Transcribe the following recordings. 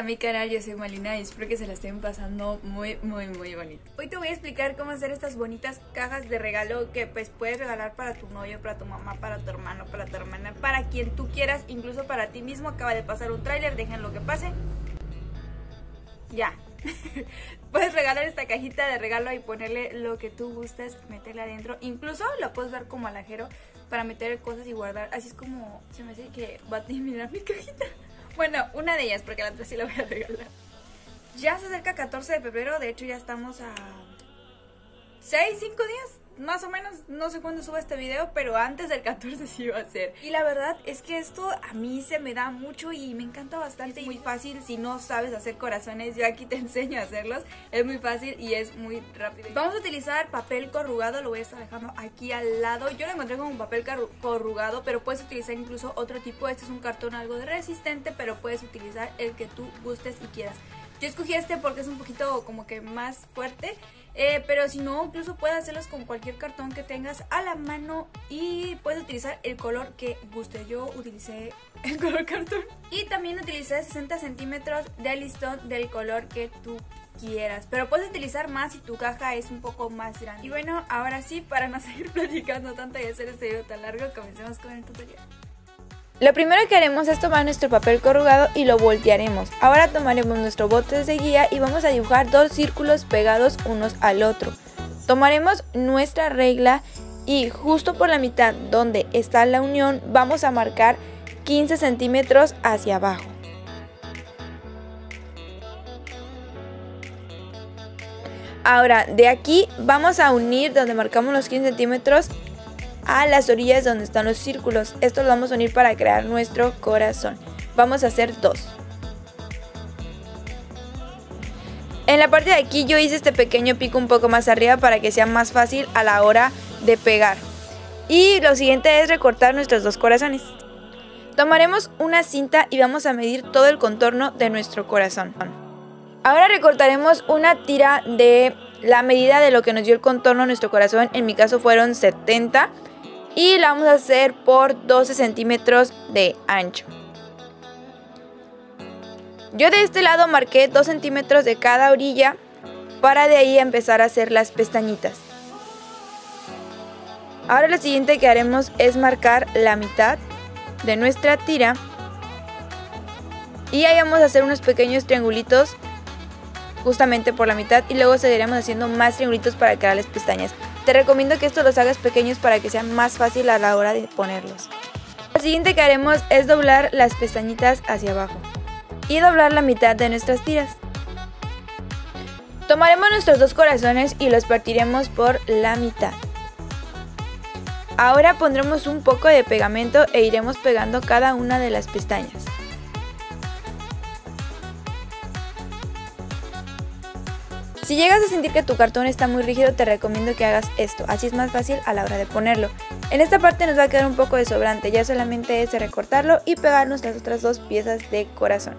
mi canal, yo soy Malina y espero que se la estén pasando muy bonito. Hoy te voy a explicar cómo hacer estas bonitas cajas de regalo que pues puedes regalar para tu novio, para tu mamá, para tu hermano, para tu hermana, para quien tú quieras, incluso para ti mismo. Acaba de pasar un tráiler, dejen lo que pase. Ya. Puedes regalar esta cajita de regalo y ponerle lo que tú gustes, meterle adentro. Incluso lo puedes dar como alajero para meter cosas y guardar. Así es como se me hace que va a terminar mi cajita. Bueno, una de ellas, porque la otra sí la voy a regalar. Ya se acerca 14 de febrero, de hecho ya estamos a 5 días, más o menos. No sé cuándo suba este video, pero antes del 14 sí va a ser. Y la verdad es que esto a mí se me da mucho y me encanta bastante. Es muy fácil, si no sabes hacer corazones, yo aquí te enseño a hacerlos. Es muy fácil y es muy rápido. Vamos a utilizar papel corrugado, lo voy a estar dejando aquí al lado. Yo lo encontré con un papel corrugado, pero puedes utilizar incluso otro tipo. Este es un cartón algo de resistente, pero puedes utilizar el que tú gustes y quieras. Yo escogí este porque es un poquito como que más fuerte, pero si no, incluso puedes hacerlos con cualquier cartón que tengas a la mano y puedes utilizar el color que guste. Yo utilicé el color cartón y también utilicé 60 centímetros de listón del color que tú quieras, pero puedes utilizar más si tu caja es un poco más grande. Y bueno, ahora sí, para no seguir platicando tanto y hacer este video tan largo, comencemos con el tutorial. Lo primero que haremos es tomar nuestro papel corrugado y lo voltearemos. Ahora tomaremos nuestro bote de guía y vamos a dibujar dos círculos pegados unos al otro. Tomaremos nuestra regla y justo por la mitad donde está la unión vamos a marcar 15 centímetros hacia abajo. Ahora de aquí vamos a unir donde marcamos los 15 centímetros a las orillas donde están los círculos. Esto lo vamos a unir para crear nuestro corazón. Vamos a hacer dos. En la parte de aquí yo hice este pequeño pico un poco más arriba para que sea más fácil a la hora de pegar. Y lo siguiente es recortar nuestros dos corazones. Tomaremos una cinta y vamos a medir todo el contorno de nuestro corazón. Ahora recortaremos una tira de la medida de lo que nos dio el contorno de nuestro corazón. En mi caso fueron 70. Y la vamos a hacer por 12 centímetros de ancho. Yo de este lado marqué 2 centímetros de cada orilla para de ahí empezar a hacer las pestañitas. Ahora lo siguiente que haremos es marcar la mitad de nuestra tira. Y ahí vamos a hacer unos pequeños triangulitos justamente por la mitad y luego seguiremos haciendo más triangulitos para crear las pestañas. Te recomiendo que esto los hagas pequeños para que sea más fácil a la hora de ponerlos. Lo siguiente que haremos es doblar las pestañitas hacia abajo y doblar la mitad de nuestras tiras. Tomaremos nuestros dos corazones y los partiremos por la mitad. Ahora pondremos un poco de pegamento e iremos pegando cada una de las pestañas. Si llegas a sentir que tu cartón está muy rígido, te recomiendo que hagas esto, así es más fácil a la hora de ponerlo. En esta parte nos va a quedar un poco de sobrante, ya solamente es de recortarlo y pegarnos las otras dos piezas de corazón.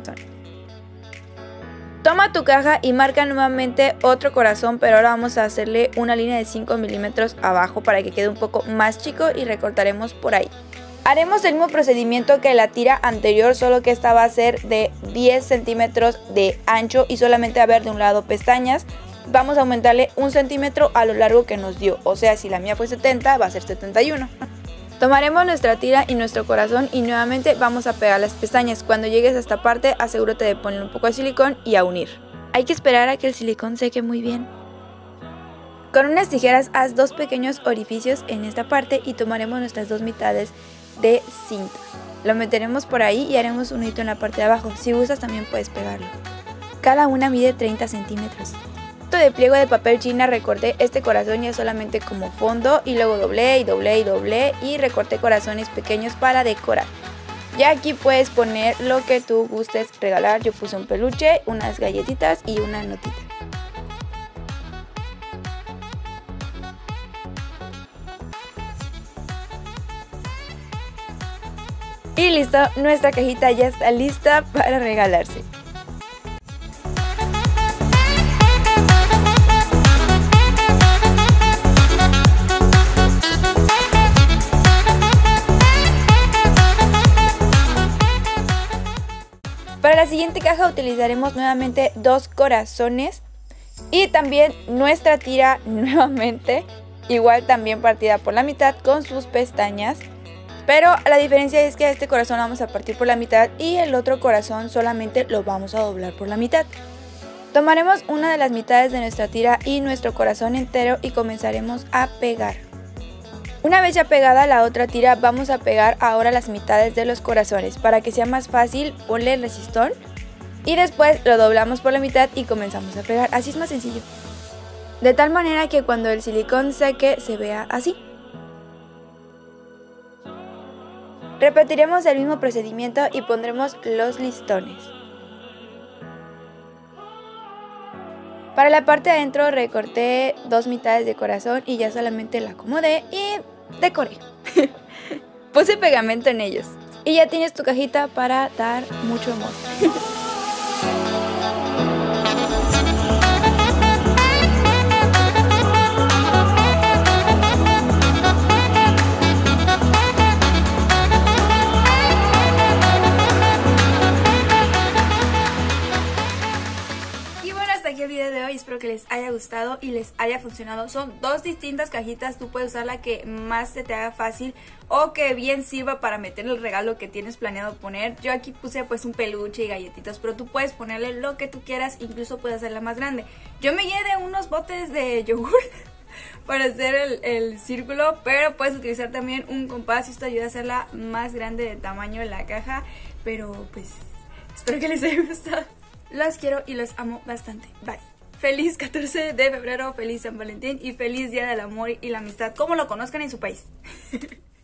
Toma tu caja y marca nuevamente otro corazón, pero ahora vamos a hacerle una línea de 5 milímetros abajo para que quede un poco más chico y recortaremos por ahí. Haremos el mismo procedimiento que la tira anterior, solo que esta va a ser de 10 centímetros de ancho y solamente va a haber de un lado pestañas. Vamos a aumentarle 1 centímetro a lo largo que nos dio, o sea, si la mía fue 70 va a ser 71. Tomaremos nuestra tira y nuestro corazón y nuevamente vamos a pegar las pestañas. Cuando llegues a esta parte asegúrate de poner un poco de silicón y a unir. Hay que esperar a que el silicón seque muy bien. Con unas tijeras haz dos pequeños orificios en esta parte y tomaremos nuestras dos mitades de cinta. Lo meteremos por ahí y haremos un hito en la parte de abajo. Si gustas también puedes pegarlo. Cada una mide 30 centímetros. De pliego de papel china recorté este corazón ya solamente como fondo y luego doblé y doblé y doblé y recorté corazones pequeños para decorar. Ya aquí puedes poner lo que tú gustes regalar. Yo puse un peluche, unas galletitas y una notita. Y listo, nuestra cajita ya está lista para regalarse. Para la la siguiente caja utilizaremos nuevamente 2 corazones y también nuestra tira nuevamente, igual también partida por la mitad con sus pestañas. Pero la diferencia es que a este corazón lo vamos a partir por la mitad y el otro corazón solamente lo vamos a doblar por la mitad. Tomaremos una de las mitades de nuestra tira y nuestro corazón entero y comenzaremos a pegar. Una vez ya pegada la otra tira, vamos a pegar ahora las mitades de los corazones. Para que sea más fácil, ponle el resistol y después lo doblamos por la mitad y comenzamos a pegar. Así es más sencillo. De tal manera que cuando el silicón seque se vea así. Repetiremos el mismo procedimiento y pondremos los listones. Para la parte de adentro recorté 2 mitades de corazón y ya solamente la acomodé y decoré. Puse pegamento en ellos. Y ya tienes tu cajita para dar mucho amor. Aquí el video de hoy, espero que les haya gustado y les haya funcionado. Son 2 distintas cajitas, tú puedes usar la que más se te haga fácil o que bien sirva para meter el regalo que tienes planeado poner. Yo aquí puse pues un peluche y galletitas, pero tú puedes ponerle lo que tú quieras, incluso puedes hacerla más grande. Yo me guié de unos botes de yogur para hacer el círculo, pero puedes utilizar también un compás y esto ayuda a hacerla más grande de tamaño en la caja. Pero pues espero que les haya gustado. Los quiero y los amo bastante. Bye. Feliz 14 de febrero, feliz San Valentín y feliz Día del Amor y la Amistad, como lo conozcan en su país.